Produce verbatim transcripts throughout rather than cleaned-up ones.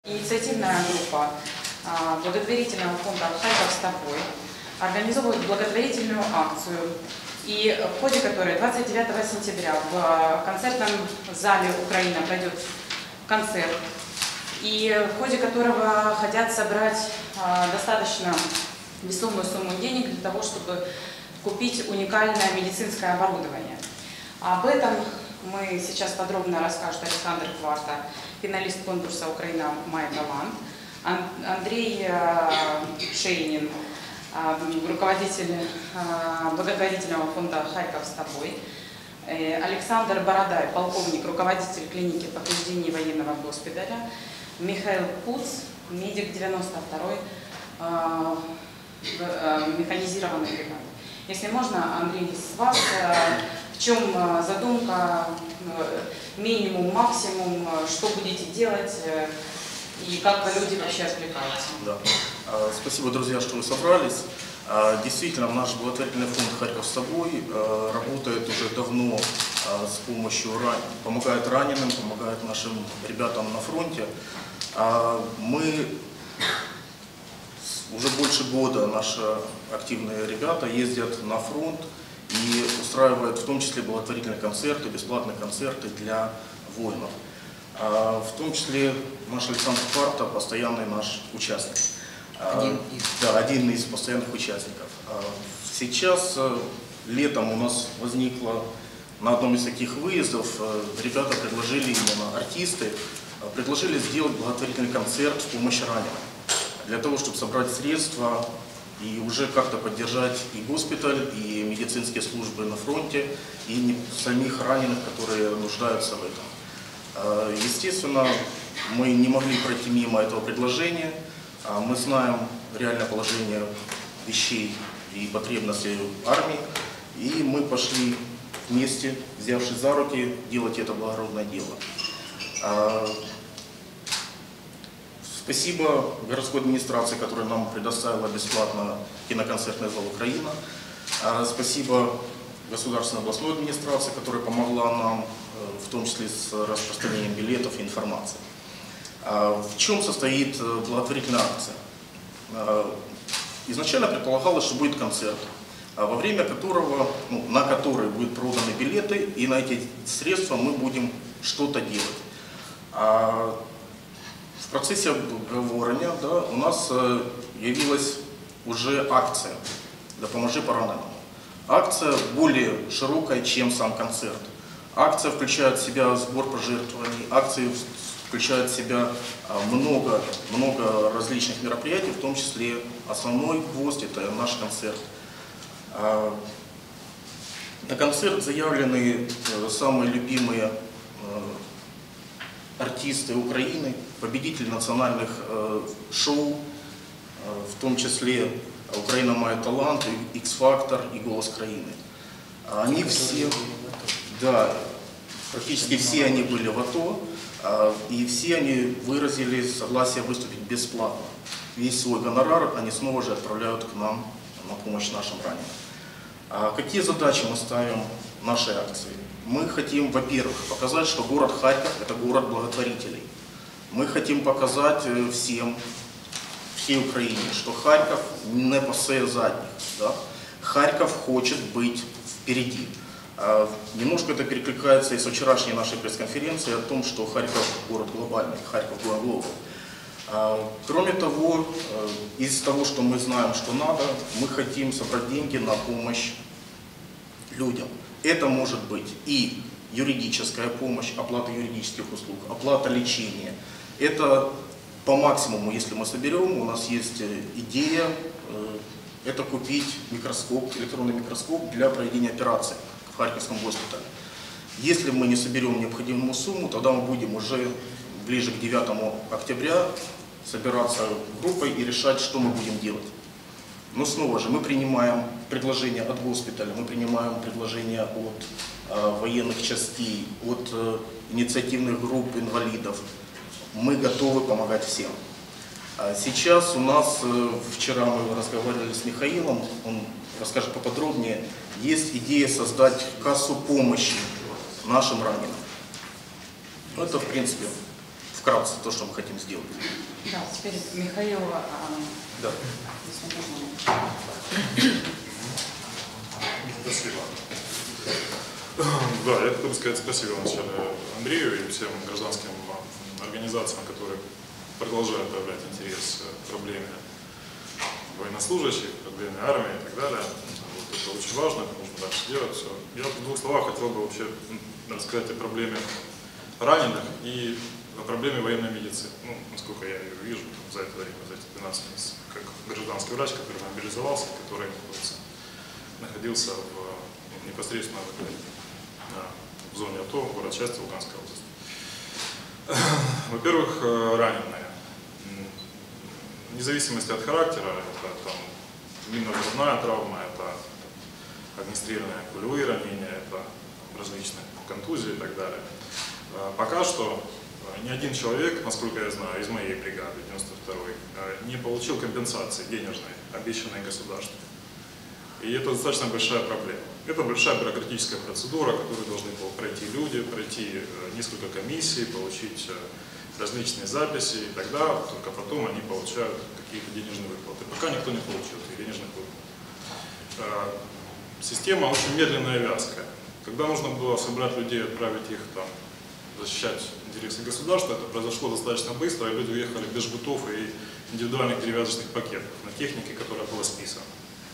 Инициативная группа благотворительного фонда «Харьков с тобой» организовывает благотворительную акцию, и в ходе которой двадцать девятого сентября в концертном зале «Украина» пройдет концерт, и в ходе которого хотят собрать достаточно весомую сумму денег для того, чтобы купить уникальное медицинское оборудование. Об этом мы сейчас подробно расскажет Александр Кварта, финалист конкурса «Украина має талант», Андрей Шейнин, руководитель благотворительного фонда «Харьков с тобой», Александр Бородай, полковник, руководитель клиники повреждений военного госпиталя, Михаил Пуц, медик девяносто второй механизированной бригады. Если можно, Андрей, с вас, в чем задумка, минимум, максимум, что будете делать и как люди вообще откликаются? Да. Спасибо, друзья, что вы собрались. Действительно, наш благотворительный фонд «Харьков с тобой» работает уже давно с помощью, помогает раненым, помогает нашим ребятам на фронте. Мы уже больше года, наши активные ребята ездят на фронт и устраивают в том числе благотворительные концерты, бесплатные концерты для воинов. В том числе наш Александр Кварта, постоянный наш участник. Один из. Да, один из постоянных участников. Сейчас, летом у нас возникло на одном из таких выездов, ребята предложили, именно артисты, предложили сделать благотворительный концерт в помощь раненым. Для того, чтобы собрать средства и уже как-то поддержать и госпиталь, и медицинские службы на фронте, и самих раненых, которые нуждаются в этом. Естественно, мы не могли пройти мимо этого предложения. Мы знаем реальное положение вещей и потребностей армии, и мы пошли вместе, взявшись за руки, делать это благородное дело. Спасибо городской администрации, которая нам предоставила бесплатно киноконцертный зал «Украина». Спасибо государственной областной администрации, которая помогла нам, в том числе с распространением билетов и информации. В чем состоит благотворительная акция? Изначально предполагалось, что будет концерт, во время которого, ну, на который будут проданы билеты, и на эти средства мы будем что-то делать. В процессе обговорения, да, у нас явилась уже акция «Допоможи пораненому». Акция более широкая, чем сам концерт. Акция включает в себя сбор пожертвований, акция включает в себя много, много различных мероприятий, в том числе основной гвоздь – это наш концерт. На концерт заявлены самые любимые артисты Украины, победители национальных э, шоу, э, в том числе «Украина має талант», «Икс-фактор» и «Голос Краины». Они все, да, практически все они были в АТО, э, и все они выразили согласие выступить бесплатно. Весь свой гонорар они снова же отправляют к нам на помощь нашим раненым. А какие задачи мы ставим нашей акции? Мы хотим, во-первых, показать, что город Харьков – это город благотворителей. Мы хотим показать всем, всей Украине, что Харьков не пассе задних. Да? Харьков хочет быть впереди. Немножко это перекликается и с вчерашней нашей пресс-конференции о том, что Харьков – город глобальный, Харьков – город глобал. Кроме того, из того, что мы знаем, что надо, мы хотим собрать деньги на помощь людям. Это может быть и юридическая помощь, оплата юридических услуг, оплата лечения. Это по максимуму, если мы соберем, у нас есть идея, это купить микроскоп, электронный микроскоп для проведения операций в Харьковском госпитале. Если мы не соберем необходимую сумму, тогда мы будем уже ближе к девятому октября собираться группой и решать, что мы будем делать. Но снова же мы принимаем предложения от госпиталя, мы принимаем предложения от э, военных частей, от э, инициативных групп инвалидов. Мы готовы помогать всем. А сейчас у нас, э, вчера мы разговаривали с Михаилом, он расскажет поподробнее, есть идея создать кассу помощи нашим раненым. Это, в принципе, вкратце то, что мы хотим сделать. теперь Михаил. Да. Спасибо. Да, я хотел бы сказать спасибо вначале Андрею и всем гражданским организациям, которые продолжают проявлять интерес к проблеме военнослужащих, к проблеме армии и так далее. Вот это очень важно, это нужно дальше делать. Все. Я в двух словах хотел бы вообще рассказать о проблеме раненых и о проблеме военной медицины. Ну, насколько я ее вижу за это время, за эти двенадцать месяцев, как гражданский врач, который мобилизовался, который находился в, непосредственно в, в зоне АТО, город части Луганской области. Во-первых, раненые. Вне зависимости от характера, это там минно-взрывная травма, это огнестрельные пулевые ранения, это различные контузии и так далее. Пока что ни один человек, насколько я знаю, из моей бригады девяносто второй не получил компенсации денежной, обещанной государством. И это достаточно большая проблема. Это большая бюрократическая процедура, которую должны пройти люди, пройти несколько комиссий, получить различные записи, и тогда только потом они получают какие-то денежные выплаты. Пока никто не получил этих денежных выплат. Система очень медленная и вязкая. Когда нужно было собрать людей, отправить их там защищать интересы государства, это произошло достаточно быстро, и люди уехали без жгутов и индивидуальных перевязочных пакетов на технике, которая была списана.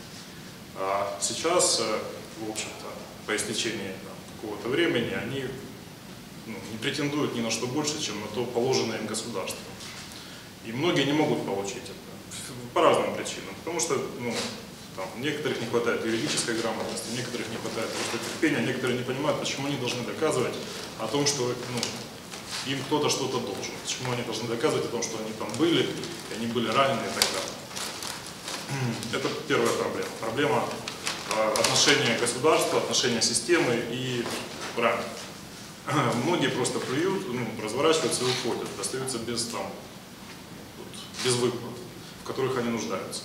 А сейчас, в общем-то, по истечении какого-то времени, они ну, не претендуют ни на что больше, чем на то положенное им государством. И многие не могут получить это по разным причинам, потому что ну, там, некоторых не хватает юридической грамотности, некоторых не хватает просто терпения, некоторые не понимают, почему они должны доказывать о том, что ну, им кто-то что-то должен, почему они должны доказывать о том, что они там были, и они были ранены и так далее. Это первая проблема. Проблема отношения государства, отношения системы и раненых. Многие просто плюют, ну, разворачиваются и уходят, остаются без, там, вот, без выплат, в которых они нуждаются.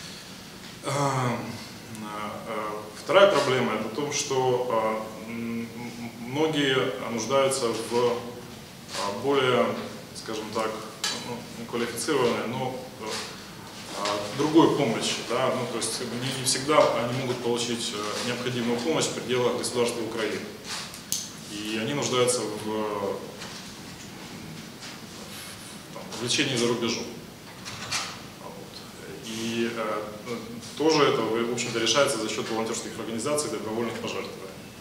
Вторая проблема – это то, что многие нуждаются в более, скажем так, ну, не квалифицированной, но другой помощи. Да? Ну, то есть не, не всегда они могут получить необходимую помощь в пределах государства Украины. И они нуждаются в, там, в лечении за рубежом. Вот. И э, тоже это, в общем-то, решается за счет волонтерских организаций, добровольных пожертвований.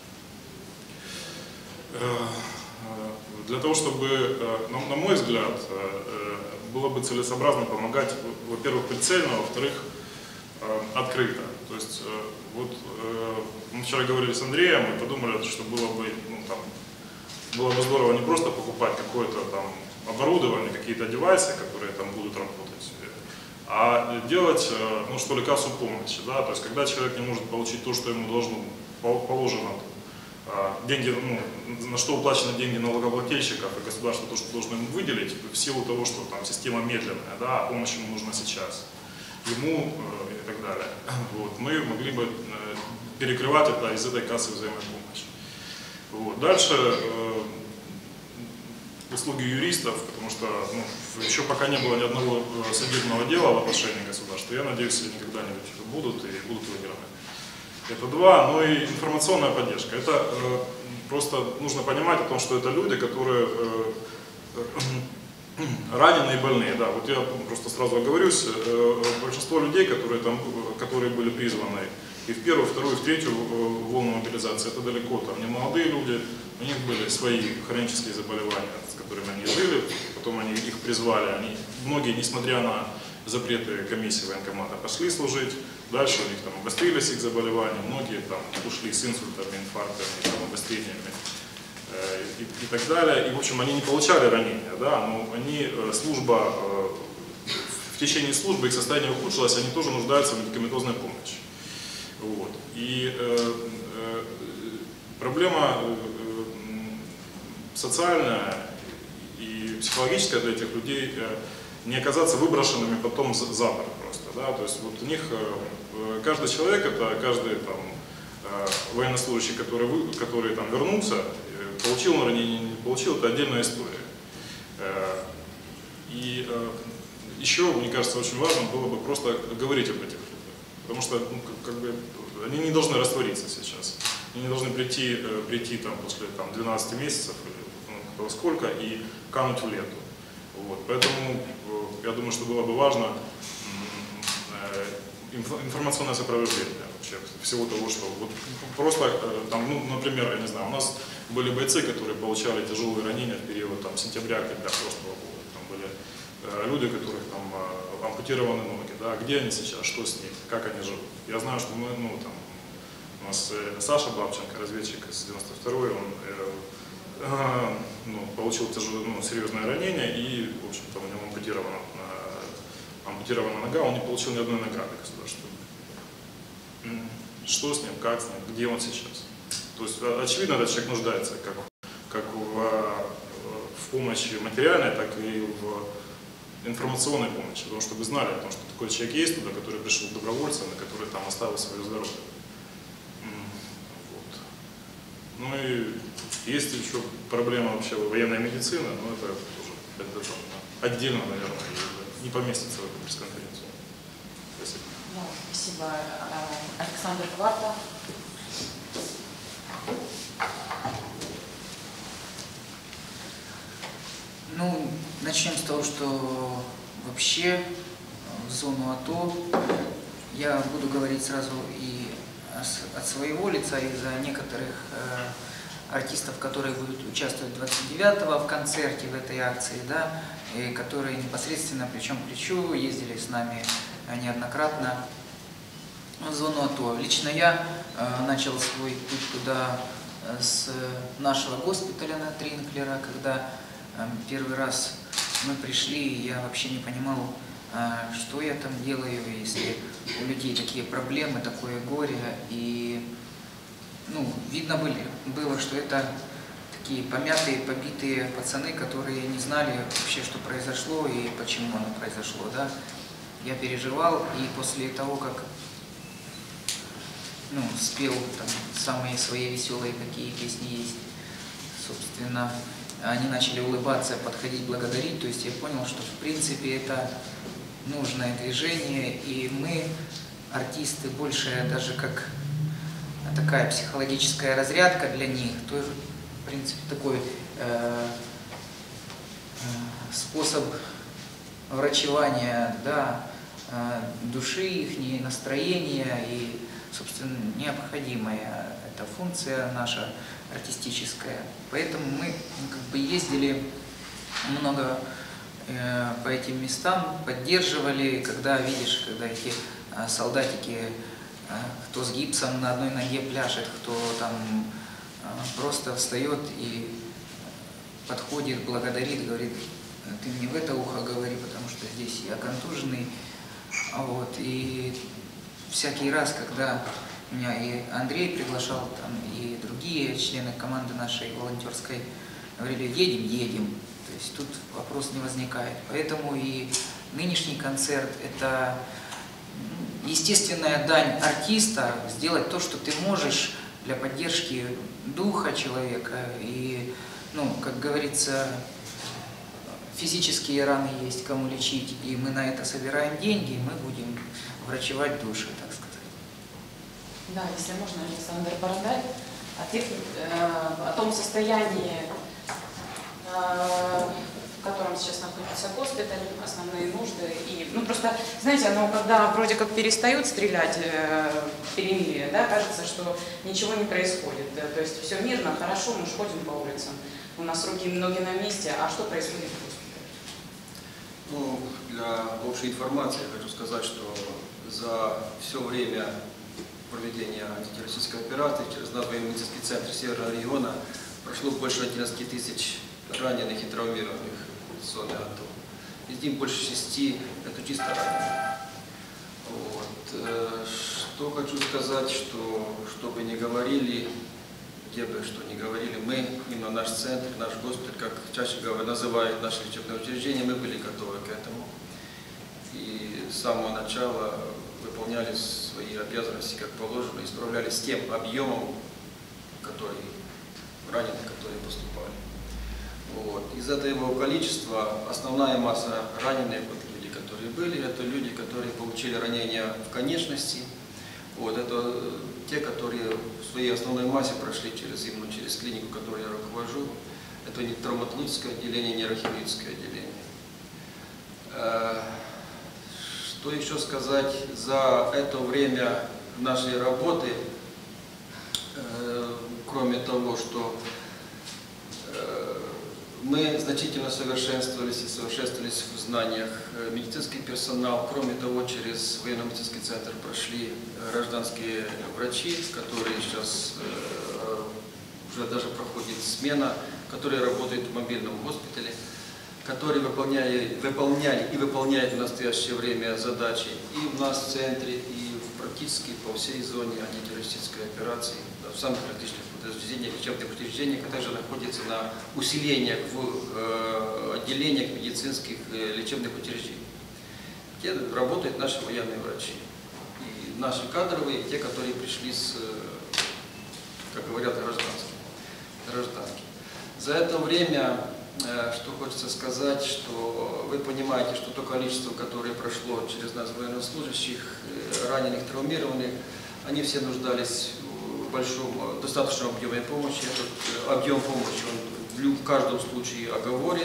Э, для того, чтобы, э, на, на мой взгляд, э, было бы целесообразно помогать, во-первых, прицельно, во-вторых, э, открыто. То есть, э, вот э, мы вчера говорили с Андреем и подумали, что было бы, ну, там, было бы здорово не просто покупать какое-то там оборудование, какие-то девайсы, которые там будут работать, а делать, э, ну, что ли, кассу помощи. Да? То есть, когда человек не может получить то, что ему должно, положено, э, деньги, ну, на что уплачены деньги налогоплательщиков, и государство то, что должно ему выделить, в силу того, что там система медленная, да, а помощь ему нужна сейчас, ему э, и так далее. Вот, мы могли бы э, перекрывать это из этой кассы взаимопомощи. Вот. Дальше э, услуги юристов, потому что ну, еще пока не было ни одного судебного дела в отношении государства. Я надеюсь, они когда-нибудь будут и будут выиграны. Это два. Ну и информационная поддержка. Это э, просто нужно понимать о том, что это люди, которые э, э, раненые и больные. Да, вот я просто сразу оговорюсь, э, большинство людей, которые, там, которые были призваны и в первую, вторую, в третью волну мобилизации, это далеко там не молодые люди, у них были свои хронические заболевания, с которыми они жили, потом они их призвали, они, многие, несмотря на запреты комиссии военкомата, пошли служить, дальше у них там обострились их заболевания, многие там ушли с инсультами, инфарктами, там, обострениями э, и, и так далее, и в общем они не получали ранения, да, но они, э, служба, э, в течение службы их состояние ухудшилось, они тоже нуждаются в медикаментозной помощи. Вот. И э, э, проблема э, социальная и психологическая для этих людей э, не оказаться выброшенными потом за, за борт просто. Да? То есть вот у них э, каждый человек, это каждый там, э, военнослужащий, который, вы, который там, вернулся, э, получил на ранение, не получил, это отдельная история. Э, и э, еще, мне кажется, очень важно было бы просто говорить об этих людях. Потому что ну, как, как бы, они не должны раствориться сейчас. Они не должны прийти, э, прийти там, после там, двенадцати месяцев, ну, сколько, и кануть в лету. Вот. Поэтому э, я думаю, что было бы важно э, информационное сопровождение вообще всего того, что вот просто, э, там, ну, например, я не знаю, у нас были бойцы, которые получали тяжелые ранения в период там, сентября-октября прошлого года. Там были э, люди, у которых там э, ампутированы ноги, да, где они сейчас, что с ними, как они живут. Я знаю, что мы, ну, там, у нас э, Саша Бабченко, разведчик из девяносто второй, он э, э, ну, получил тяжелое, ну, серьезное ранение, и, в общем-то, у него ампутирована, э, ампутирована нога, он не получил ни одной награды государственной. Что с ним, как с ним, где он сейчас? То есть, очевидно, этот человек нуждается как, как в, в помощи материальной, так и в информационной помощи, потому что вы знали о том, что такой человек есть туда, который пришел добровольцем, и который там оставил свое здоровье. Вот. Ну и есть еще проблема вообще военной медицины, но это уже это, это, отдельно, наверное, не поместится в эту пресс-конференцию. Спасибо. Да, спасибо. Александр Кварта. Ну, начнем с того, что вообще в зону АТО я буду говорить сразу и от своего лица, и за некоторых э, артистов, которые будут участвовать двадцать девятого в концерте в этой акции, да, и которые непосредственно плечом к плечу ездили с нами неоднократно в зону АТО. Лично я э, начал свой путь туда с нашего госпиталя на Тринклера, когда э, первый раз мы пришли, и я вообще не понимал, э, что я там делаю, если у людей такие проблемы, такое горе. И ну, видно были, было, что это такие помятые, побитые пацаны, которые не знали вообще, что произошло и почему оно произошло. Да? Я переживал, и после того, как ну, спел там самые свои веселые, какие песни есть, собственно, они начали улыбаться, подходить, благодарить, то есть я понял, что в принципе это нужное движение, и мы, артисты, больше даже как такая психологическая разрядка для них, тоже, в принципе, такой э, э, способ врачевания, да, э, души их, настроения, и собственно, необходимая эта функция наша артистическая. Поэтому мы ну, как бы ездили много э, по этим местам, поддерживали, когда видишь, когда эти э, солдатики, э, кто с гипсом на одной ноге пляшет, кто там э, просто встает и подходит, благодарит, говорит, ты мне в это ухо говори, потому что здесь я контуженный. Вот, и всякий раз, когда меня и Андрей приглашал, там, и другие члены команды нашей волонтерской говорили, едем, едем. То есть тут вопрос не возникает. Поэтому и нынешний концерт – это естественная дань артиста, сделать то, что ты можешь для поддержки духа человека. И, ну, как говорится, физические раны есть кому лечить, и мы на это собираем деньги, и мы будем врачевать души, так сказать. Да, если можно, Александр Бородай, о, тех, э, о том состоянии, э, в котором сейчас находится госпиталь, основные нужды. И, ну, просто, знаете, оно, когда вроде как перестают стрелять э, перемирие, да, кажется, что ничего не происходит. Да, то есть все мирно, хорошо, мы же ходим по улицам, у нас руки и ноги на месте, а что происходит в госпитале? Ну, для общей информации я хочу сказать, что за все время проведения антитеррористической операции через наш военно-медицинский центр Северного региона прошло больше одиннадцати тысяч раненых и травмированных в зоне АТО. Из них больше шести – это чисто раненые. Вот. Что хочу сказать, что, что бы ни говорили, где бы что ни говорили, мы, именно наш центр, наш госпиталь, как чаще говорят, называют наши лечебные учреждения, мы были готовы к этому. И с самого начала выполняли свои обязанности как положено, и справлялись с тем объемом, который раненых, которые поступали. Вот. Из этого количества основная масса раненых, вот люди, которые которые были. Это люди, которые получили ранения в конечности. Вот, это те, которые в своей основной массе прошли через, именно через клинику, которую я руковожу. Это не травматологическое отделение, не нейрохирургическое отделение. Что еще сказать за это время нашей работы, кроме того, что мы значительно совершенствовались и совершенствовались в знаниях. Медицинский персонал, кроме того, через военно-медицинский центр прошли гражданские врачи, которые сейчас уже даже проходит смена, которые работают в мобильном госпитале, которые выполняли, выполняли и выполняют в настоящее время задачи и в нас в центре, и практически по всей зоне антитеррористической операции, в самых различных учреждениях, лечебных учреждениях, а также находятся на усилениях в э, отделениях медицинских э, лечебных учреждений, где работают наши военные врачи. И наши кадровые, и те, которые пришли с, как говорят, гражданские. гражданские. За это время, э, что хочется сказать, что вы понимаете, что то количество, которое прошло через нас военнослужащих, э, раненых, травмированных, они все нуждались в большом, достаточном объеме помощи. Этот объем помощи он в каждом случае оговорен.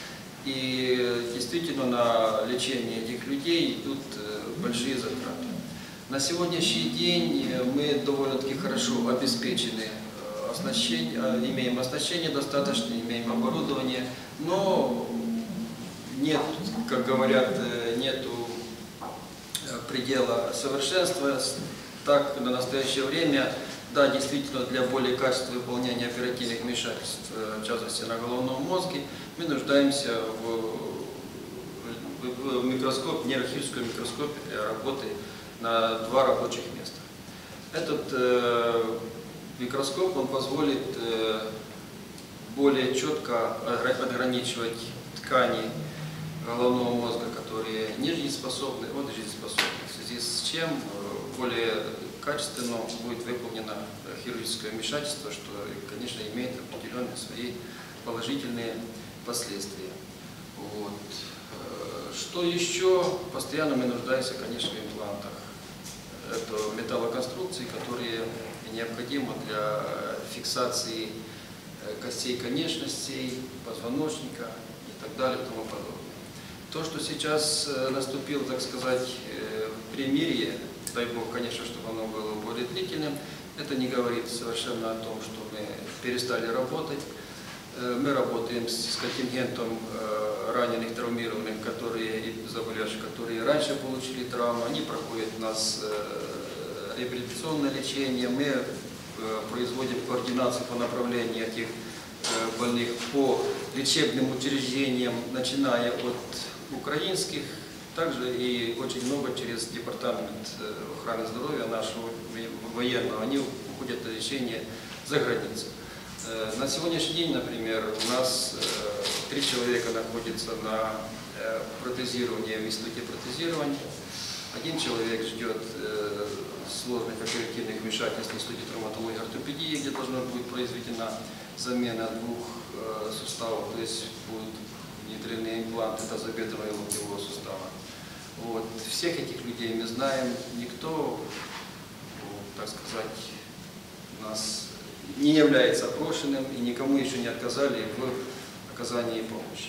И действительно на лечение этих людей идут большие затраты. На сегодняшний день мы довольно-таки хорошо обеспечены оснащением, имеем оснащение достаточно, имеем оборудование, но нет, как говорят, нету предела совершенства. Так, на настоящее время, да, действительно, для более качественного выполнения оперативных вмешательств, в частности на головном мозге, мы нуждаемся в, в микроскоп, нейрохирургическом микроскопе для работы на два рабочих места. Этот э, микроскоп, он позволит э, более четко отграничивать ткани головного мозга, которые не жизнеспособны, от жизнеспособных, в связи с чем более качественно будет выполнено хирургическое вмешательство, что, конечно, имеет определенные свои положительные последствия. Вот. Что еще? Постоянно мы нуждаемся, конечно, в имплантах. Это металлоконструкции, которые необходимы для фиксации костей конечностей, позвоночника и так далее и тому подобное. То, что сейчас наступило, так сказать, примирие, дай Бог, конечно, чтобы оно было более длительным, это не говорит совершенно о том, что мы перестали работать. Мы работаем с контингентом раненых, травмированных, которые и заболевших, которые раньше получили травму. Они проходят у нас реабилитационное лечение. Мы производим координацию по направлению этих больных по лечебным учреждениям, начиная от украинских, также и очень много через департамент охраны здоровья нашего военного. Они уходят на лечение за границу. На сегодняшний день, например, у нас три человека находятся на протезировании в институте протезирования. Один человек ждет сложных оперативных вмешательств в институте травматологии и ортопедии, где должна будет произведена замена двух суставов, то есть будут внедрены импланты тазобедренного и локтевого сустава. Вот. Всех этих людей мы знаем, никто, так сказать, нас не является опрошенным и никому еще не отказали в оказании помощи.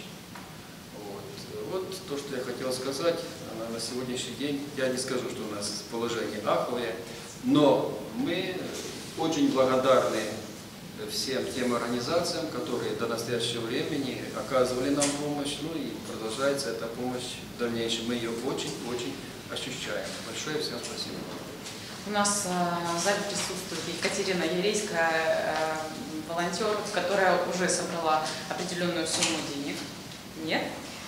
Вот, вот то, что я хотел сказать на сегодняшний день. Я не скажу, что у нас положение аховое, но мы очень благодарны всем тем организациям, которые до настоящего времени оказывали нам помощь, ну и продолжается эта помощь в дальнейшем. Мы ее очень-очень ощущаем. Большое всем спасибо. У нас в зале присутствует Екатерина Ярейская, волонтер, которая уже собрала определенную сумму денег. Нет?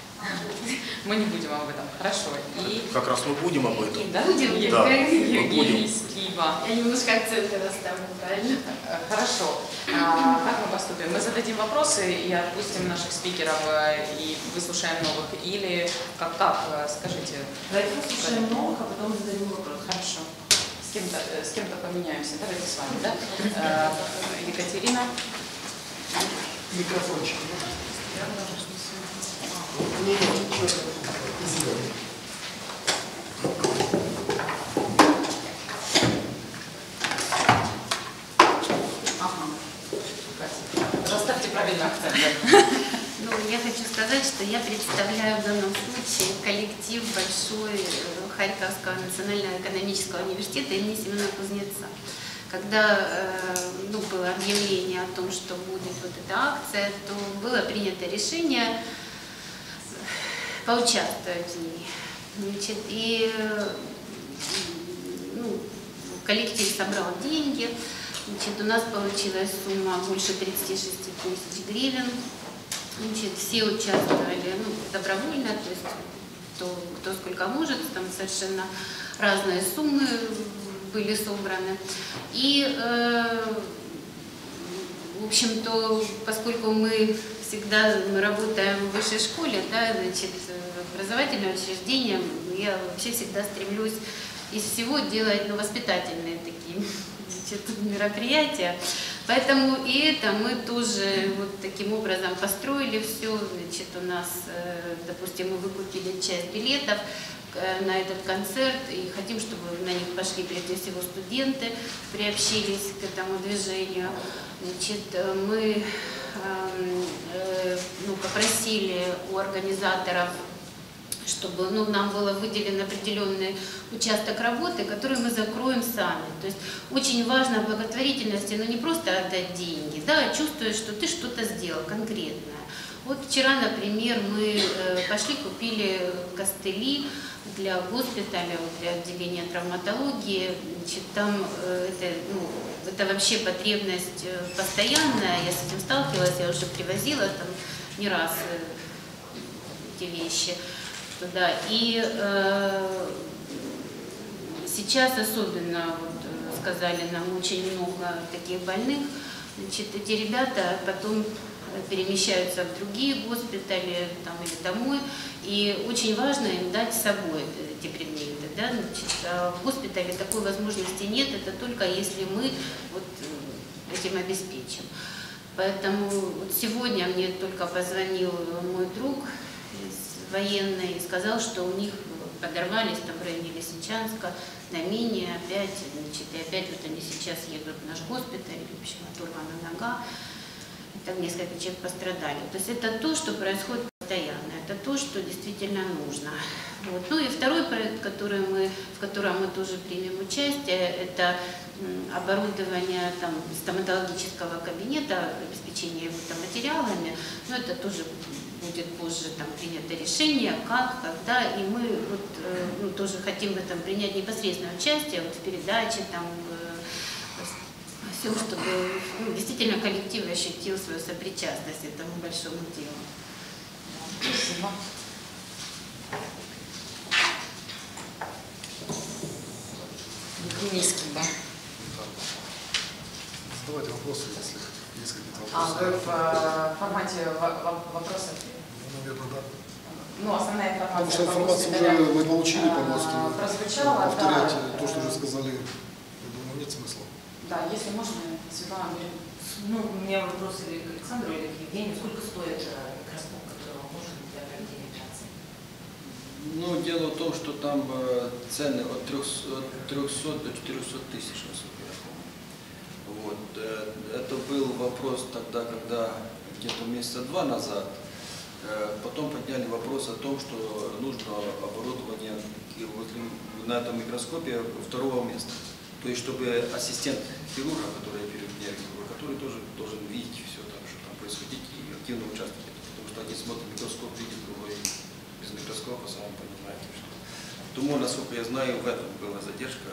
Мы не будем об этом. Хорошо. И... Как раз мы будем об этом. Да? Будем. Да, Евгений Скиба. Я немножко акценты расставлю, правильно? Хорошо. А, как мы поступим? Мы зададим вопросы и отпустим наших спикеров и выслушаем новых? Или как так? Скажите. Давайте выслушаем новых, а потом зададим вопрос. Хорошо. С кем-то с кем-то поменяемся. Давайте с вами, да? Екатерина. Микрофончик. Ну, я хочу сказать, что я представляю в данном случае коллектив большой э, Харьковского национального экономического университета имени Семена Кузнеца. Когда э, ну, было объявление о том, что будет вот эта акция, то было принято решение поучаствовать в ней. Значит, и э, ну, коллектив собрал деньги. Значит, у нас получилась сумма больше тридцати шести тысяч гривен. Значит, все участвовали ну, добровольно, то есть кто, кто сколько может, там совершенно разные суммы были собраны. И, э, в общем-то, поскольку мы всегда мы работаем в высшей школе, да, значит, образовательное учреждение, я вообще всегда стремлюсь из всего делать ну, воспитательные такие значит, мероприятия. Поэтому и это мы тоже вот таким образом построили все. Значит, у нас, допустим, мы выкупили часть билетов на этот концерт и хотим, чтобы на них пошли прежде всего студенты, приобщились к этому движению. Значит, мы ну, попросили у организаторов, чтобы ну, нам было выделен определенный участок работы, который мы закроем сами. То есть очень важно в благотворительности, но ну, не просто отдать деньги, да, а чувствуешь, что ты что-то сделал конкретное. Вот вчера, например, мы пошли, купили костыли для госпиталя, для отделения травматологии. Значит, там это, ну, это вообще потребность постоянная, я с этим сталкивалась, я уже привозила там не раз эти вещи туда. И э, сейчас особенно, вот, сказали нам, очень много таких больных. Значит, эти ребята потом перемещаются в другие госпитали там, или домой. И очень важно им дать с собой эти предметы. Да? Значит, а в госпитале такой возможности нет, это только если мы вот, этим обеспечим. Поэтому вот сегодня мне только позвонил мой друг военный и сказал, что у них подорвались там в районе Лисичанска на мине опять, значит, и опять вот они сейчас едут в наш госпиталь, в общем, оторвана нога, и там несколько человек пострадали. То есть это то, что происходит постоянно, это то, что действительно нужно. Вот. Ну и второй проект, который мы, в котором мы тоже примем участие, это оборудование там, стоматологического кабинета, обеспечение его там, материалами, но это тоже будет позже там, принято решение, как, когда, и мы вот, э, ну, тоже хотим в этом принять непосредственное участие вот, в передаче, там, э, всем, чтобы ну, действительно коллектив ощутил свою сопричастность к этому большому делу. Спасибо. Евгенийский, да. Задавайте вопросы, если есть какие-то вопросы. А вы в формате вопросов? Ну, наверное, да. Ну, основная информация. Потому что информацию уже мы получили по ГОСТу. Прозвучала, повторять да. то, что уже сказали, я думаю, нет смысла. Да, если можно, Светлана Андреевна. Ну, у меня вопрос или к Александру, или к Евгению. Сколько стоит микроскоп, который нужен для проведения операции? Ну, дело в том, что там цены от трёхсот до четырёхсот тысяч, насколько я помню. Вот. Это был вопрос тогда, когда где-то месяца два назад, потом подняли вопрос о том, что нужно оборудование на этом микроскопе второго места. То есть, чтобы ассистент хирурга, который оперирует, который тоже должен видеть все, там, что там происходит, и активно участвовать. Потому что один смотрит микроскоп, видит, другой без микроскопа, сам понимаете, что. Думаю, насколько я знаю, в этом была задержка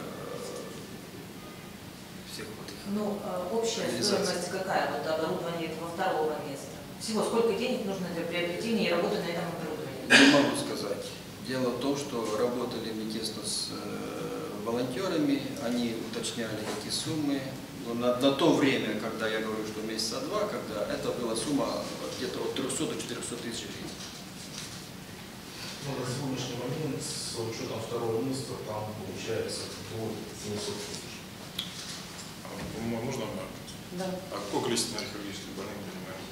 всех вот их. Ну, общая стоимость какая вот оборудование этого второго места? Всего сколько денег нужно для приобретения и работы на этом оборудовании? Не могу сказать. Дело в том, что работали мы тесно с волонтерами, они уточняли эти суммы. Но на, на то время, когда я говорю, что месяца два, когда это была сумма где-то от трёхсот до четырёхсот тысяч гривен. Ну, на сегодняшний момент с учетом второго места там получается до семисот тысяч. Можно? Да. А какое количество хирургических больных принимает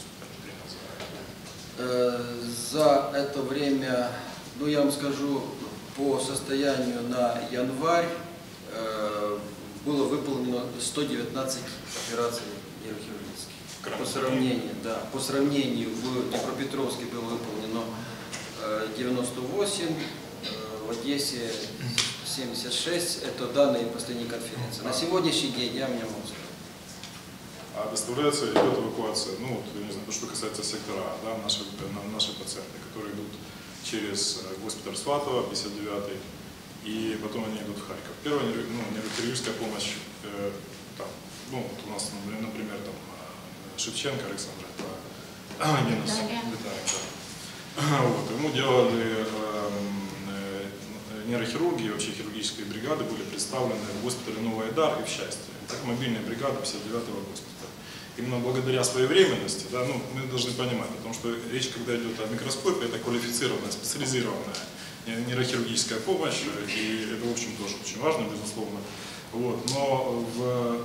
Э, госпиталь? за это время, ну я вам скажу, по состоянию на январь э, было выполнено сто девятнадцать операций нейрохирургических. по сравнению, да, по сравнению в Днепропетровске было выполнено девяносто восемь, в Одессе семьдесят шесть, это данные последней конференции. На сегодняшний день я вам не могу сказать. А доставляется, идет эвакуация, ну вот, я не знаю, что касается сектора, да, наши, наши пациенты, которые идут через госпиталь Сватова, пятьдесят девятый, и потом они идут в Харьков. Первая, ну, нейрохирургическая помощь, э, там, ну, вот у нас, например, там, Шевченко Александр, это Генус Виталий, да. Вот, ему делали э, э, нейрохирурги, вообще хирургические бригады были представлены в госпитале Новый Айдар и в Счастье. Так мобильная бригада пятьдесят девятого госпиталя. Именно благодаря своевременности, да, ну, мы должны понимать, потому что речь, когда идет о микроскопе, это квалифицированная, специализированная нейрохирургическая помощь, и это, в общем, тоже очень важно, безусловно. Вот. Но в,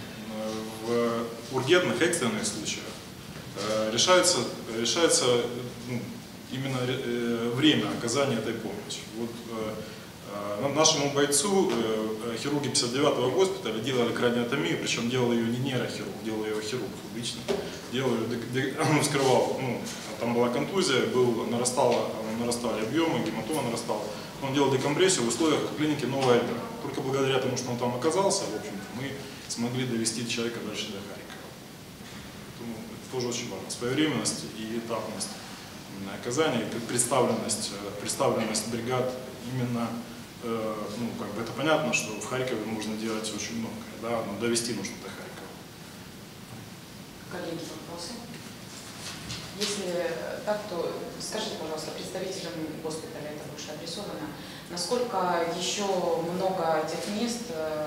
в ургентных, экстренных случаях решается, решается ну, именно время оказания этой помощи. Вот, нашему бойцу хирурги пятьдесят девятого госпиталя делали краниотомию, причем делал ее не нейрохирург, делал ее хирург обычно. Делал ее, он вскрывал, ну, там была контузия, был, нарастало, нарастали объемы, гематома нарастала. Он делал декомпрессию в условиях клиники Новый Айдар. Только благодаря тому, что он там оказался, в общем-то, мы смогли довести человека дальше до Харькова. Поэтому это тоже очень важно. Своевременность и этапность оказания, представленность, представленность бригад именно. Ну, как бы это понятно, что в Харькове можно делать очень многое, да, но довести нужно до Харькова. Коллеги, вопросы? Если так, то скажите, пожалуйста, представителям госпиталя, это больше адресовано, насколько еще много тех мест,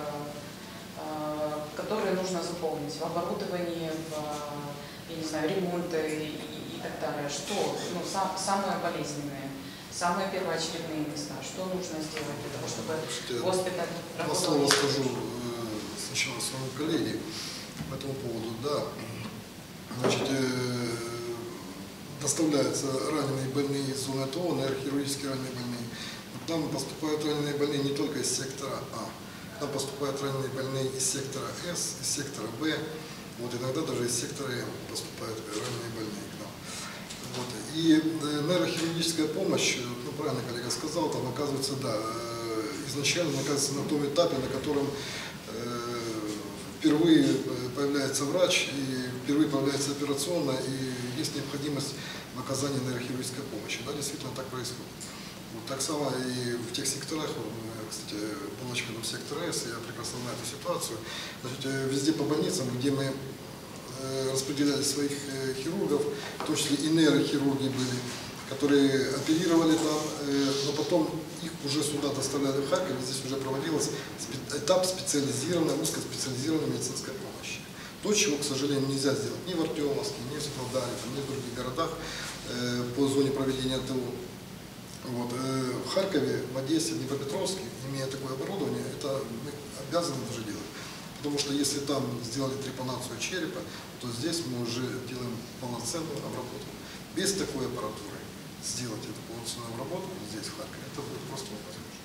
которые нужно заполнить в оборудовании, в, я не знаю, ремонты и, и так далее, что ну, сам, самое болезненное? Самые первоочередные места. Что нужно сделать для того, чтобы госпиталь работал? Два слова скажу сначала своему коллеге по этому поводу. Да, значит, доставляются раненые больные из зоны ТО, нейрохирургически раненые больные. К нам поступают раненые больные не только из сектора А. К нам поступают раненые больные из сектора С, из сектора Б. Вот иногда даже из сектора М поступают раненые больные к нам. Вот. И нейрохирургическая помощь, ну, правильно коллега сказал, там оказывается, да, изначально оказывается на том этапе, на котором э, впервые появляется врач, и впервые появляется операционная, и есть необходимость в оказании нейрохирургической помощи. Да, действительно так происходит. Вот так само и в тех секторах, кстати, был членом сектора С, я прекрасно знаю эту ситуацию. Значит, везде по больницам, где мы распределяли своих хирургов, в том числе и нейрохирурги были, которые оперировали там, но потом их уже сюда доставляли в Харьков, и здесь уже проводилась этап специализированной, узкоспециализированной медицинской помощи. То, чего, к сожалению, нельзя сделать ни в Артемовске, ни в Соколове, ни в других городах по зоне проведения ТО. Вот. В Харькове, в Одессе, в Днепропетровске, имея такое оборудование, это мы обязаны уже делать. Потому что если там сделали трепанацию черепа, то здесь мы уже делаем полноценную обработку. Без такой аппаратуры сделать эту полноценную обработку здесь, в Харькове, это будет просто невозможно.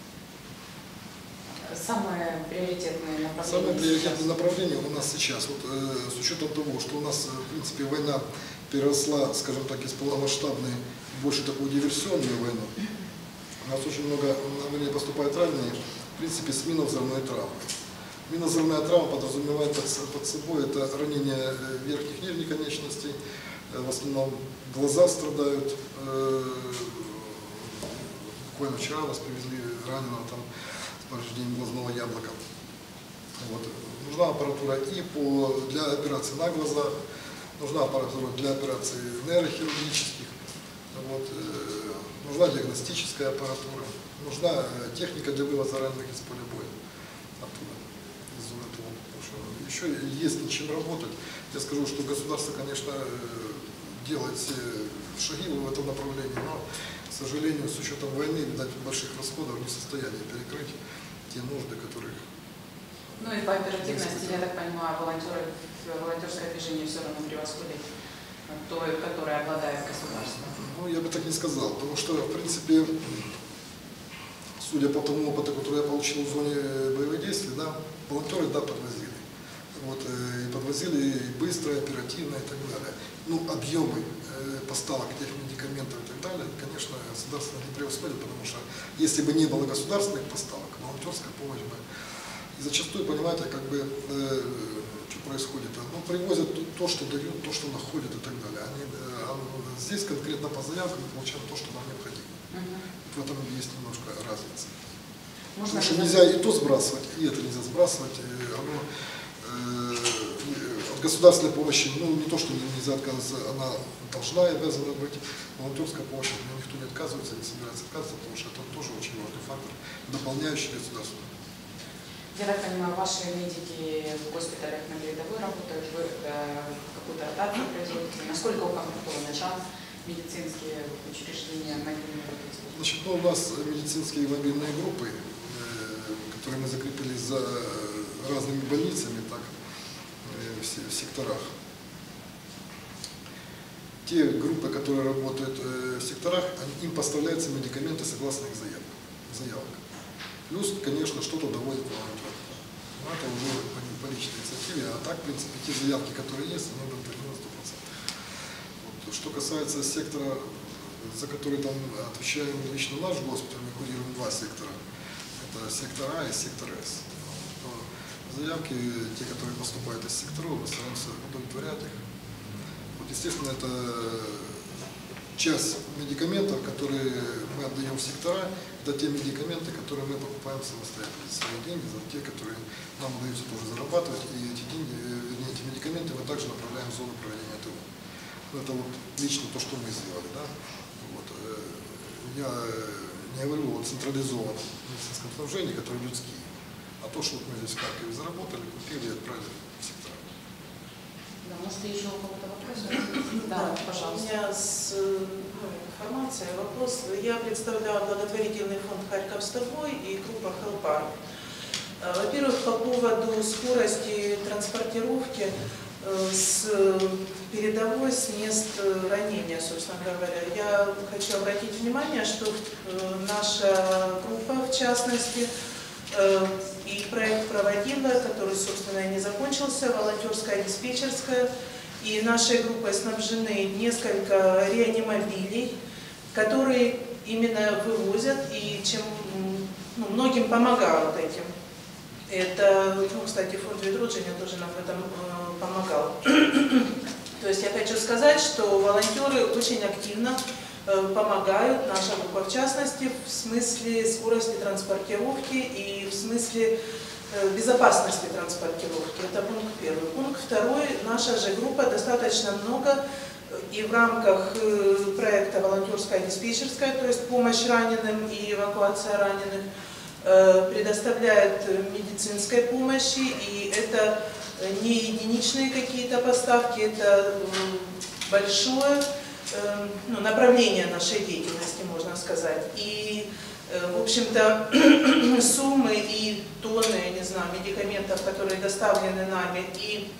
Самое приоритетное направление? Самое приоритетное направление у нас сейчас, вот, э, с учетом того, что у нас, в принципе, война переросла, скажем так, из полномасштабной в больше такую диверсионную войну. У нас очень много на войне поступает раненые, в принципе, с минно-взрывной травмой. Минно-взрывная травма подразумевает под собой это ранение верхних нижних конечностей, в основном глаза страдают. Буквально вчера нас привезли раненого там с повреждением глазного яблока. Вот. Нужна аппаратура и по, для операций на глазах, нужна аппаратура для операций нейрохирургических, вот. Нужна диагностическая аппаратура, нужна техника для вывоза раненых из поля боя. Оттуда. Еще есть над чем работать. Я скажу, что государство, конечно, делает все шаги в этом направлении, но, к сожалению, с учетом войны, видать, больших расходов не в состоянии перекрыть те нужды, которые... Ну и по оперативности, я так понимаю, волонтеры, волонтерское движение все равно превосходит то, которое обладает государством. Ну, я бы так не сказал, потому что, в принципе, судя по тому опыту, который я получил в зоне боевых действий, да, волонтеры, да, подвозили. Вот, э, и подвозили и быстро, и оперативно и так далее. Ну, объемы э, поставок тех медикаментов и так далее, конечно, государство не превосходит, потому что если бы не было государственных поставок, волонтерская помощь бы. И зачастую, понимаете, как бы, э, что происходит, ну, привозят то, что дают, то, что находят и так далее. Они, э, здесь конкретно по заявкам мы получаем то, что нам необходимо. Мгм. В этом есть немножко разница. Можно Потому что ли- нельзя и то сбрасывать, и это нельзя сбрасывать. И оно, э, от государственной помощи, ну, не то, что нельзя отказываться, она должна и обязана быть. Волонтерская помощь, от нее никто не отказывается, не собирается отказываться, потому что это тоже очень важный фактор, дополняющий государственную. Я так понимаю, ваши медики в госпиталях на передовой работают, вы э, какую-то ротацию производите? Насколько укомплектованы ШАН, медицинские учреждения, мобильные вот эти? Значит, ну, у нас медицинские мобильные группы, э, которые мы закрепили за разными больницами, так, э, в, в секторах. Те группы, которые работают э, в секторах, они, им поставляются медикаменты согласно их заявок. заявок. Плюс, конечно, что-то доводит волонтер. Но это уже по, по личной инициативе, а так, в принципе, те заявки, которые есть, они удовлетворены на сто процентов. Вот. Что касается сектора, за который там отвечаем лично наш госпиталь, мы курируем два сектора. Это сектор А и сектор С. То заявки, те, которые поступают из секторов, мы стараемся удовлетворять их. Вот, естественно, это часть медикаментов, которые мы отдаем в сектора, это те медикаменты, которые мы покупаем самостоятельно за свои деньги, за те, которые нам удается тоже зарабатывать, и эти деньги, вернее, эти медикаменты мы также направляем в зону проведения ТО. Это вот лично то, что мы сделали, да. Вот. Я не говорю о централизованном медицинском снабжении, который людские, а то, что вот мы здесь в Харькове заработали, купили и отправили в сектора. Да, может, еще у кого-то вопросы? Да, Да, пожалуйста. У меня с ну, информацией вопрос. Я представляю благотворительный фонд «Харьков с тобой» и группа «Хелпар». Во-первых, по поводу скорости транспортировки с передовой, с мест ранения, собственно говоря. Я хочу обратить внимание, что наша группа, в частности, и проект проводила, который, собственно, и не закончился, волонтерская диспетчерская, и нашей группой снабжены несколько реанимобилей, которые именно вывозят и чем ну, многим помогают этим. Это, ну, кстати, фонд Відродження тоже нам в этом э, помогал. То есть я хочу сказать, что волонтеры очень активно э, помогают, наша группа в частности, в смысле скорости транспортировки и в смысле э, безопасности транспортировки. Это пункт первый. Пункт второй. Наша же группа достаточно много и в рамках э, проекта волонтерская диспетчерская, то есть помощь раненым и эвакуация раненых, предоставляет медицинской помощи, и это не единичные какие-то поставки, это большое ну, направление нашей деятельности, можно сказать. И, в общем-то, суммы и тонны, я не знаю, медикаментов, которые доставлены нами и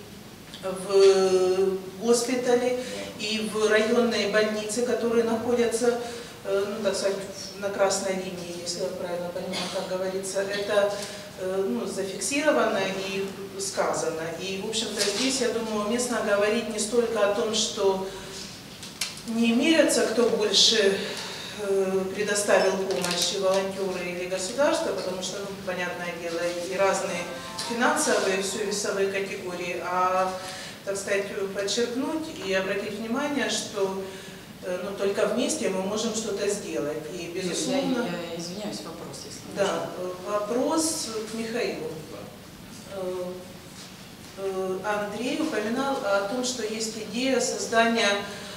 в госпитале, и в районные больницы, которые находятся, ну, так сказать, на красной линии, если я правильно понимаю, как говорится, это ну, зафиксировано и сказано. И, в общем-то, здесь, я думаю, уместно говорить не столько о том, что не мерятся, кто больше предоставил помощь, волонтеры или государство, потому что, ну, понятное дело, и разные финансовые, все весовые категории, а, так сказать, подчеркнуть и обратить внимание, что но только вместе мы можем что-то сделать. И, безусловно... Я, я извиняюсь, вопрос, если Да, можно. Вопрос к Михаилу. Андрей упоминал о том, что есть идея создания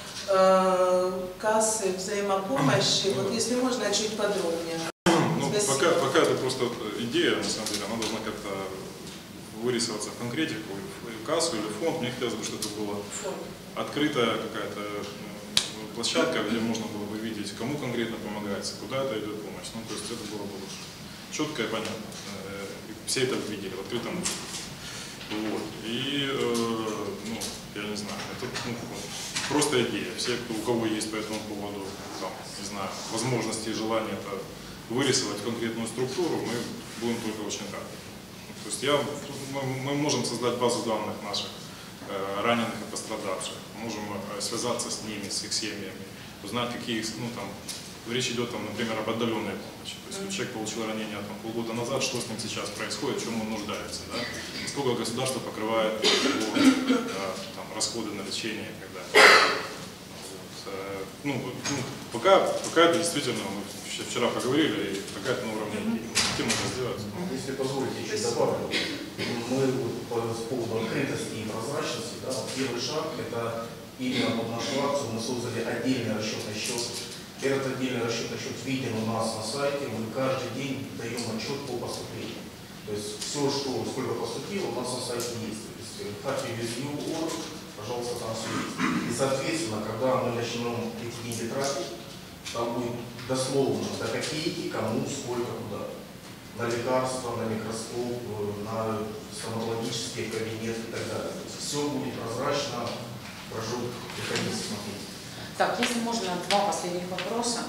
кассы взаимопомощи. Вот если можно, чуть подробнее. Ну, пока, пока это просто идея, на самом деле, она должна как-то вырисоваться в конкретику, в кассу или фонд. Мне хотелось бы, чтобы это была открытая какая-то площадка, где можно было бы видеть, кому конкретно помогается, куда это идет помощь. Ну, то есть это было бы четко и понятно. Все это видели в открытом доступе. Вот. И, э, ну, я не знаю, это ну, просто идея. Все, кто, у кого есть по этому поводу, там, не знаю, возможности и желание это вырисовать конкретную структуру, мы будем только очень рады. То есть я, мы, мы можем создать базу данных наших э, раненых и пострадавших, можем э, связаться с ними, с их семьями, узнать, какие, ну, там, речь идет, там, например, об отдаленной помощи. То есть вот человек получил ранение там, полгода назад, что с ним сейчас происходит, в чем он нуждается, да? И сколько государство покрывает его э, там, расходы на лечение и так далее. Вот, э, ну, ну, пока, пока это действительно, мы вчера поговорили, и пока это на уровне тем можно сделать. Если позволите, еще добавлю. Мы по поводу открытости и прозрачности, да, первый шаг — это именно под нашу акцию мы создали отдельный расчетный счет. Этот отдельный расчетный счет виден у нас на сайте, мы каждый день даем отчет по поступлению. То есть все, что сколько поступило, у нас на сайте есть. То есть happy with you org, пожалуйста, там все есть. И соответственно, когда мы начнем эти деньги тратить, там будет дословно до копейки, кому, сколько, куда. На лекарства, на микроскоп, на стоматологические кабинеты и так далее. То есть все будет прозрачно, прошу, приходите смотреть. Так, если можно, два последних вопроса.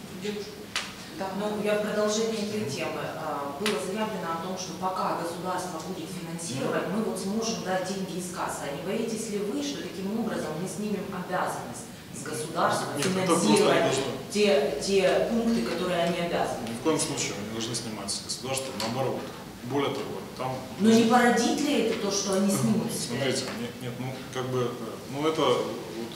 Да. Ну, я в продолжении этой темы. Было заявлено о том, что пока государство будет финансировать, мы вот сможем дать деньги из кассы. А не боитесь ли вы, что таким образом мы снимем обязанность с государства Нет, финансировать те, те пункты, которые они обязаны? Ни в коем случае мы не должны снимать с государства, наоборот. Более того, там... Но не породит ли это то, что они снимут с себя? Смотрите, нет, нет, ну, как бы, ну, это вот...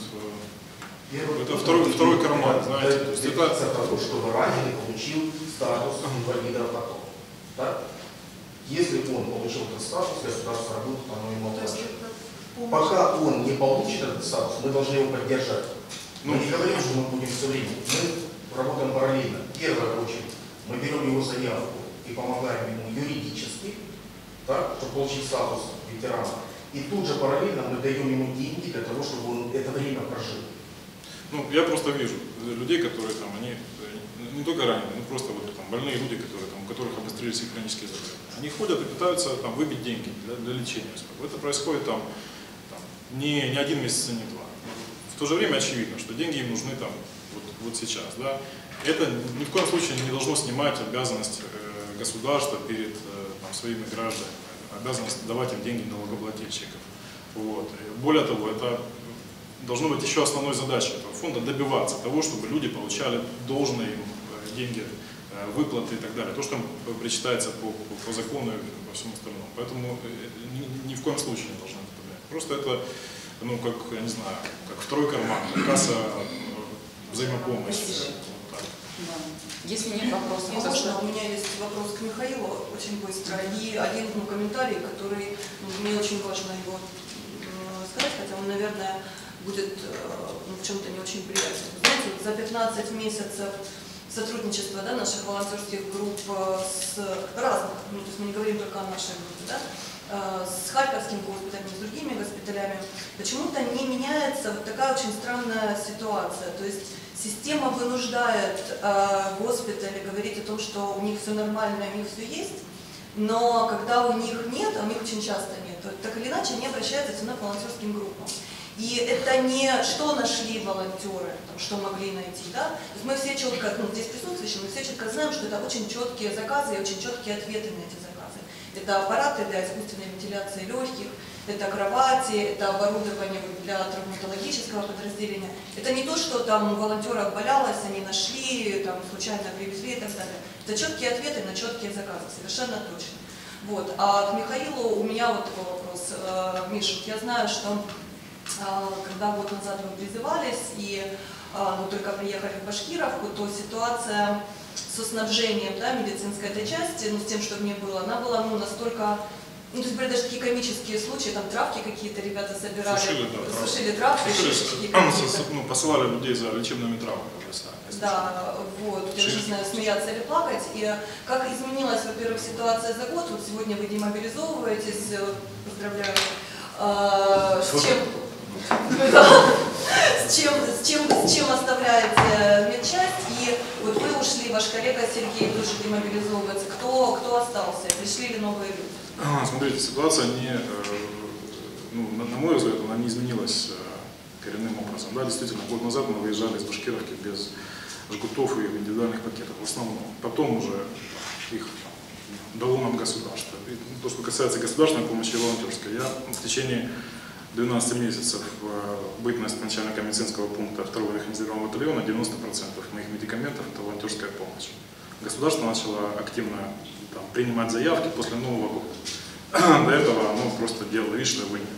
Это второй, второй карман, знаете. То есть это того, чтобы раненый получил статус инвалида потом. Так? Если он получил этот статус, государство работает, оно ему оплачивает. Пока он не получит этот статус, мы должны его поддержать. Мы не говорим, что мы будем все время. Мы работаем параллельно. В первую очередь мы берем его заявку и помогаем ему юридически, так, чтобы получить статус ветерана. И тут же параллельно мы даем ему деньги для того, чтобы он это время прожил. Ну, я просто вижу людей, которые там, они не только раненые, но просто вот там больные люди, которые, там, у которых обострились их хронические заболевания. Они ходят и пытаются там выбить деньги для, для лечения. Это происходит там, там не, не один месяц, не два. В то же время очевидно, что деньги им нужны там вот, вот сейчас. Да? Это ни в коем случае не должно снимать обязанность э, государства перед э, там, своими гражданами, обязанность давать им деньги налогоплательщиков. Вот. Более того, это должно быть еще основной задачей этого фонда добиваться того, чтобы люди получали должные им деньги, выплаты и так далее. То, что им причитается по, по, по закону и по всему остальному. Поэтому ни, ни в коем случае не должно это повлиять. Просто это, ну, как, я не знаю, как второй карман, касса взаимопомощи. Вот так. Да. Если нет вопросов, то можно, у меня есть вопрос к Михаилу очень быстро. И один ну, комментарий, который ну, мне очень важно его э, сказать, хотя он, наверное, будет ну, в чем-то не очень приятным. Знаете, за пятнадцать месяцев сотрудничества да, наших волонтерских групп с разных, ну, то есть мы не говорим только о нашей группе, да, с Харьковским госпиталем, с другими госпиталями, почему-то не меняется вот такая очень странная ситуация. То есть система вынуждает э, госпитали говорить о том, что у них все нормально, у них все есть, но когда у них нет, а у них очень часто нет, то так или иначе они обращаются все равно к волонтерским группам. И это не что нашли волонтеры, там, что могли найти, да? То есть мы все четко, ну, здесь присутствующие, мы все четко знаем, что это очень четкие заказы и очень четкие ответы на эти заказы. Это аппараты для искусственной вентиляции легких, это кровати, это оборудование для травматологического подразделения. Это не то, что там у волонтера обвалялось, они нашли, там, случайно привезли и так далее. Это четкие ответы на четкие заказы, совершенно точно. Вот. А к Михаилу у меня вот такой вопрос. Миша, я знаю, что когда год назад вы призывались и ну, только приехали в Башкировку, то ситуация со снабжением да, медицинской этой части, ну, с тем, что в ней было, она была ну, настолько... Ну, то есть были даже такие комические случаи, там травки какие-то ребята собирали, сушили, да, сушили травки, шишечки ну, посылали людей за лечебными травмами. Да, вот, я не знаю, смеяться или плакать. И как изменилась, во-первых, ситуация за год, вот сегодня вы демобилизовываетесь, поздравляю, а, с чем... С чем, с, чем, с чем оставляете медчасть, и вот вы ушли, ваш коллега Сергей тоже демобилизовывается. Кто, кто остался? Пришли ли новые люди? А, смотрите, ситуация не, ну, на, на мой взгляд, она не изменилась коренным образом. Да, действительно, год назад мы выезжали из Башкировки без жгутов и индивидуальных пакетов в основном. Потом уже их дало нам государство. И то, что касается государственной помощи и волонтерской, я в течение двенадцати месяцев бытность начальника медицинского пункта второго механизированного батальона девяносто процентов моих медикаментов это волонтерская помощь. Государство начало активно там, принимать заявки после Нового года. До этого оно просто делало вид, что его нет.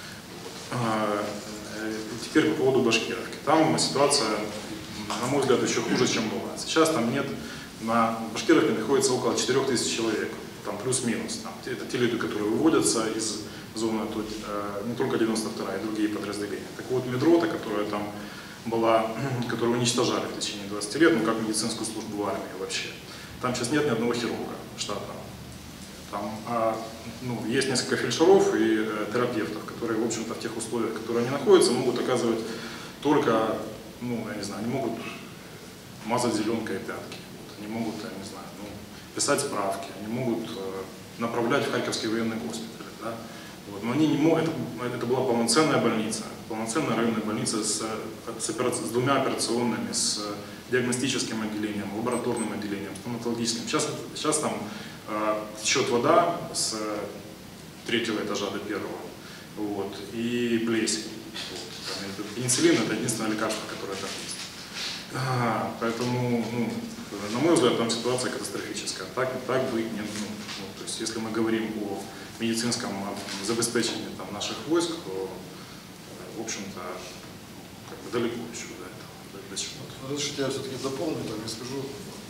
Вот. Теперь по поводу Башкировки. Там ситуация, на мой взгляд, еще хуже, чем была. Сейчас там нет, на Башкировке находится около четырёх тысяч человек, там плюс-минус. Это те люди, которые выводятся из зоны, тут, э, не только девяносто вторая, и другие подразделения. Так вот, медрота, которая там была, которую уничтожали в течение двадцати лет, ну как медицинскую службу в армии вообще, там сейчас нет ни одного хирурга штатного. Там а, ну, есть несколько фельдшеров и э, терапевтов, которые, в общем-то, в тех условиях, в которых они находятся, могут оказывать только, ну, я не знаю, они могут мазать зеленкой пятки, вот, они могут, я не знаю, ну, писать справки, они могут э, направлять в Харьковский военный госпиталь, да? Вот, но они не могут, это, это была полноценная больница, полноценная районная больница с, с, операци, с двумя операционными, с диагностическим отделением, лабораторным отделением, стоматологическим. Сейчас, сейчас там э, течет вода с третьего этажа до первого, вот, и плесень. Вот. Пенициллин – это единственное лекарство, которое там есть. А, поэтому, ну, на мой взгляд, там ситуация катастрофическая. Так, так быть не нужно. Ну, то есть, если мы говорим о медицинском забеспечении там, наших войск, то, в общем-то, как бы далеко еще до этого. До чего-то. Разрешите, я все-таки дополню, так и скажу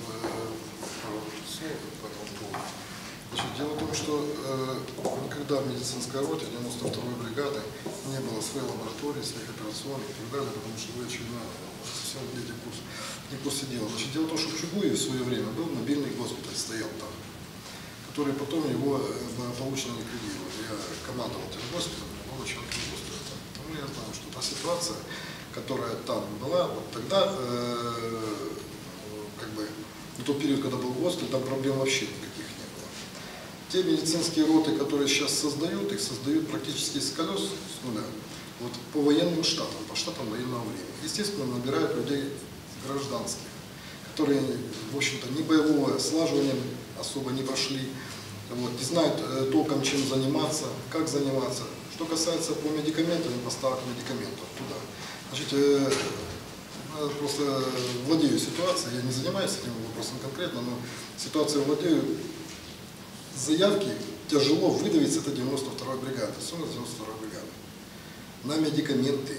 пару слов по этому поводу. Значит, дело в том, что э, никогда в медицинской роте девяносто второй бригады не было своей лаборатории, своих операционных и так далее, потому что вы, очевидно, совсем не в курсе, не в курсе дела. Значит, дело в том, что в Чугуеве в свое время был мобильный госпиталь, стоял там, который потом его благополучно ликвидировали. Я командовал этим госпиталем, был начальником госпиталя. Потому я знаю, что та ситуация, которая там была, вот тогда, э, как бы, в тот период, когда был госпиталь, там проблем вообще никаких не было. Те медицинские роты, которые сейчас создают, их создают практически с колес, с нуля, вот по военным штатам, по штатам военного времени. Естественно, набирают людей гражданских, которые, в общем-то, ни боевого слаживания особо не прошли, вот, не знают э, толком, чем заниматься, как заниматься. Что касается по медикаментам и поставок медикаментов туда. Значит, э, я просто владею ситуацией, я не занимаюсь этим вопросом конкретно, но ситуацией владею. Заявки тяжело выдавить с этой девяносто второй бригады, особенно девяносто второй бригады, на медикаменты.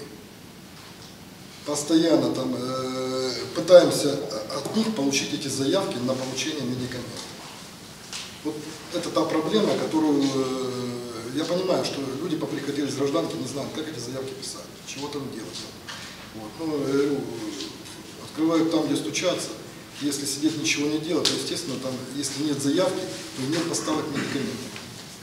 Постоянно там э, пытаемся от них получить эти заявки на получение медикаментов. Вот это та проблема, которую э, я понимаю, что люди поприходили из гражданки, не знают, как эти заявки писать, чего там делать. Вот. Ну, э, открывают там, где стучаться. Если сидеть ничего не делать, то, естественно, там, если нет заявки, то нет поставок медикаментов.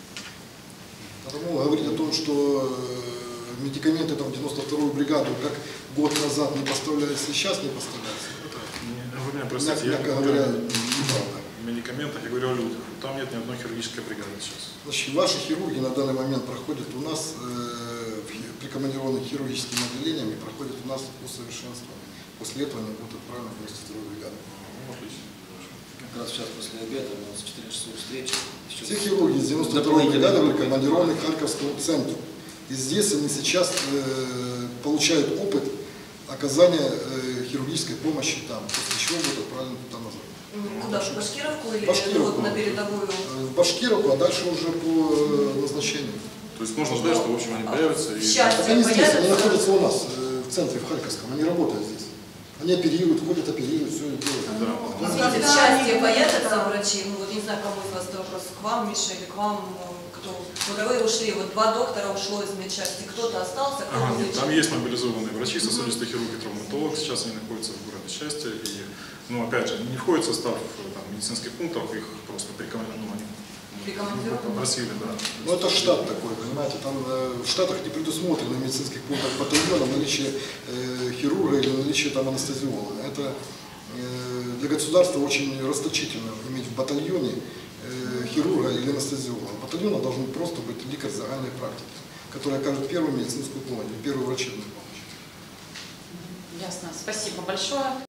Потому говорить о том, что э, медикаменты там, в девяносто вторую бригаду, как год назад не поставлялись, и сейчас не поставляются, это, Вы меня простите, я мягко говорю говоря, неправда. о медикаментах, я говорю о людях. Там нет ни одной хирургической бригады сейчас. Значит, ваши хирурги на данный момент проходят у нас, э, прикомандированных хирургическими отделениями, проходят у нас усовершенствование. После этого они будут отправлены в девяносто вторую бригаду. Ну, отлично. Как раз сейчас после обеда у нас в четыре часа встречи. Все хирурги из девяносто второй бригады прикомандированы к Харьковскому центру. И здесь они сейчас э, получают опыт оказания э, хирургической помощи там, после чего будут отправлены туда назад. Куда? В Башкировку или Башкировку. вот на передовую? В Башкировку, а дальше уже по э, назначению. То есть можно ждать, что, в общем, они появятся и... Сейчас Они здесь, появятся? они находятся у нас, э, в центре, в Харьковском, они работают здесь. Они оперируют, ходят, оперируют, все это делают. Да. Извините, в части появятся врачи, ну вот не знаю, кому из вас это вопрос, к вам, Миша, или к вам, кто? Вот вы ушли, вот два доктора ушло из медчасти, кто-то остался, кто-то Ага, нет, улетел. там есть мобилизованные врачи, сосудистый хирург и травматолог, сейчас они находятся в городе Счастье, и, ну, опять же, не входит в состав там, медицинских пунктов, их просто прикомандировали, ну, они попросили, да. Ну это штат такой, понимаете, там э, в Штатах не предусмотрено в медицинских пунктах батальона наличие э, хирурга или наличие там анестезиолога. Это э, для государства очень расточительно иметь в батальоне э, хирурга или анестезиолога. В батальоне должен просто быть лекарь загальной практики, который окажет первую медицинскую помощь, первую врачебную помощь. Ясно. Спасибо большое.